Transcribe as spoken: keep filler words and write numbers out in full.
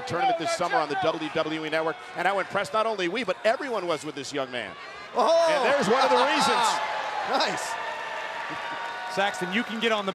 the tournament this summer on the W W E Network, and how impressed not only we, but everyone was with this young man. Oh. And there's one of the reasons. Nice. Saxton, you can get on the